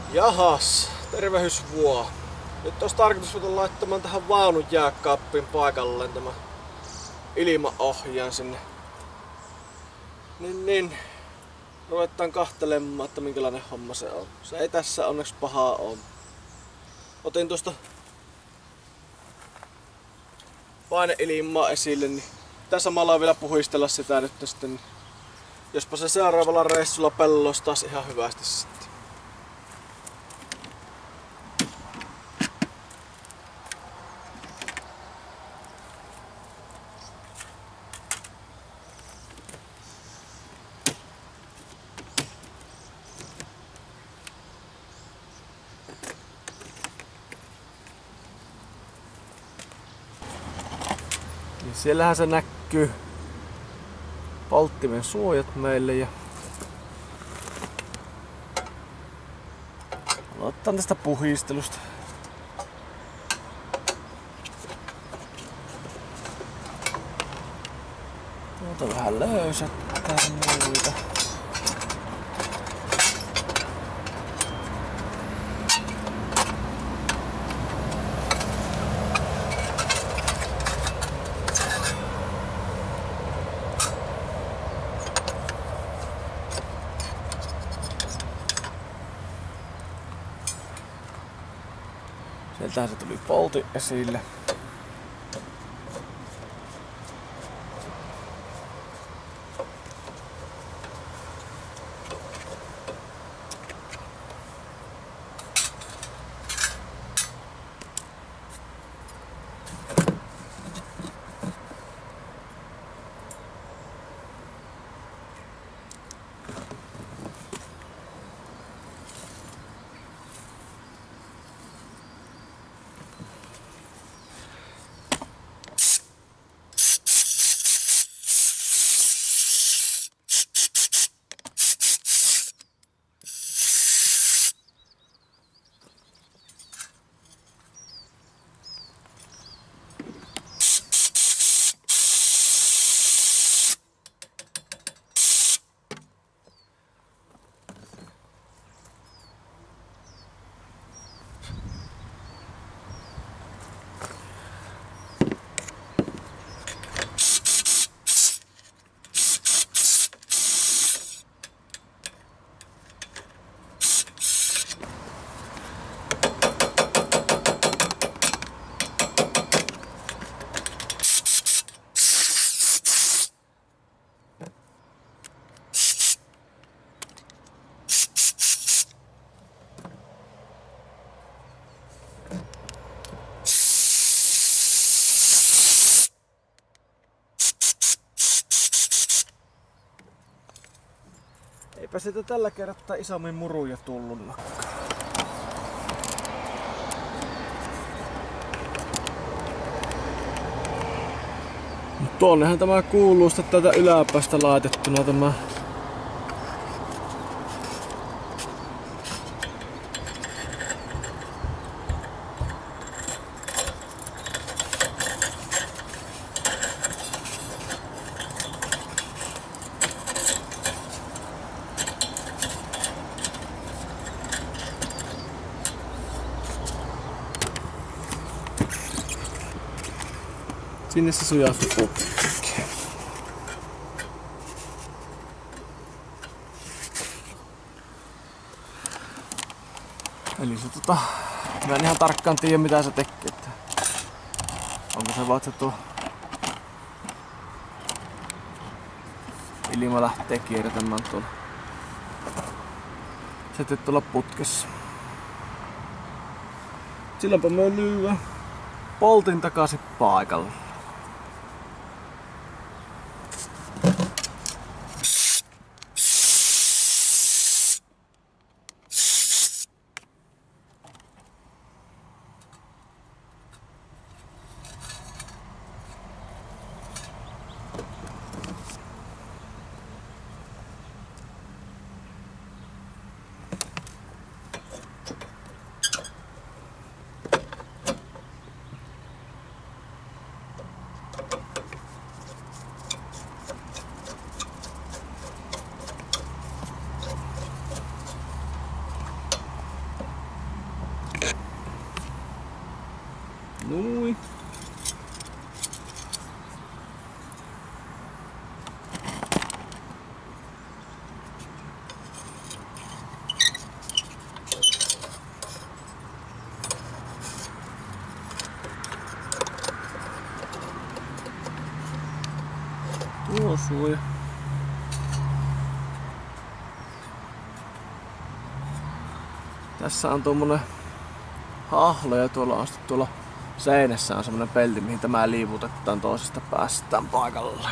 Jahas, tervehys vuo. Nyt olisi tarkoitus ruveta laittamaan tähän vaunun jääkaappiin paikalleen tämä ilmaohjaan sinne. Niin. Ruvetaan kahtelemaan, että minkälainen homma se on. Se ei tässä onneksi pahaa ole. Otin tuosta paineilmaa esille, niin pitää samalla vielä puhistella sitä nyt sitten. Jospa se seuraavalla reissulla pelloisi taas ihan hyvästi sitten. Ja siellähän se näkyy polttimen suojat meille ja aloitetaan tästä puhistelusta. Tuota vähän löysättää muita. Sieltähän se tuli polti esille. Eipä siitä tällä kertaa isommin muruja tullutnakaan. Tuonnehan tämä kuuluu sitten täältä yläpäästä laitettuna tämä sinne se sujahti putkeen. Eli se mä en ihan tarkkaan tiedä mitä se tekee. Että onko se vaan, että se tuo ilma lähtee kiertämään tuolla. Sitten tuolla putkessa. Silloinpa me lyödään poltin takaisin paikalle. osuu. Ja tässä on tuommoinen hahlo ja tuolla on sitten tuolla seinässä on semmonen pelti, mihin tämä liivutetaan toisesta päästä paikalle.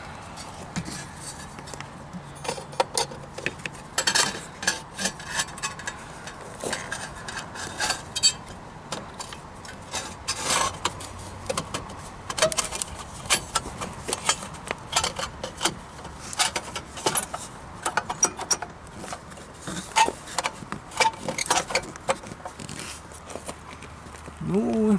Noin.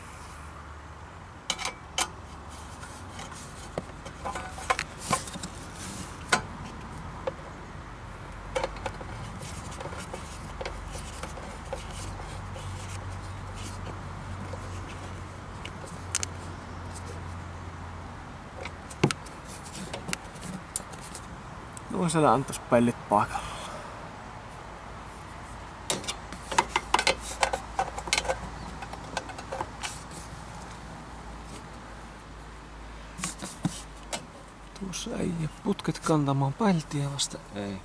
Noin siellä on tossa pellit paikalla. Tuossa ei jää putket kantamaan peltiä vasta ei.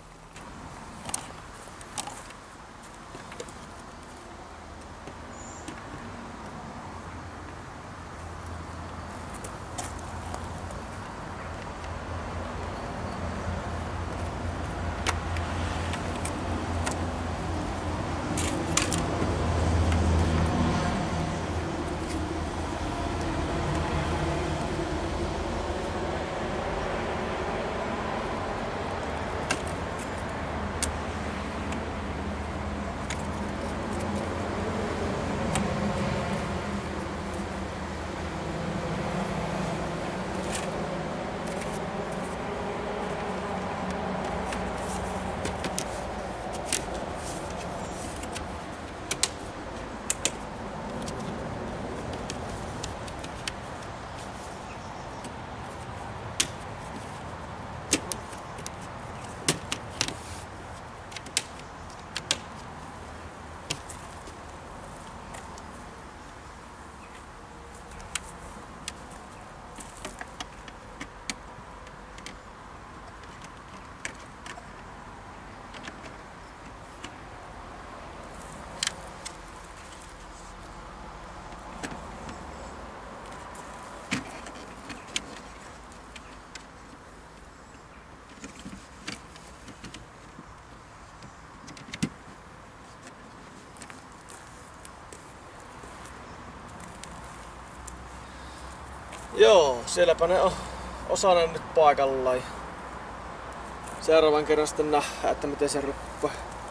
Joo, sielläpä ne on osanen nyt paikallaan. Seuraavan kerran sitten nähdään, että miten se ruppaa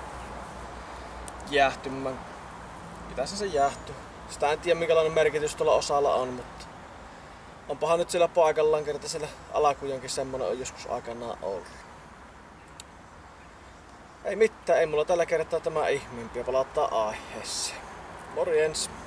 jäähtymään. Pitäisi se jäähtyä. Sitä en tiedä minkälainen merkitys tuolla osalla on, mutta onpahan nyt siellä paikallaan, kerta siellä alakujonkin semmonen on joskus aikanaan ollut. Ei mitään, ei mulla tällä kertaa tämä ihmeempiä, palataan aiheeseen. Morjens!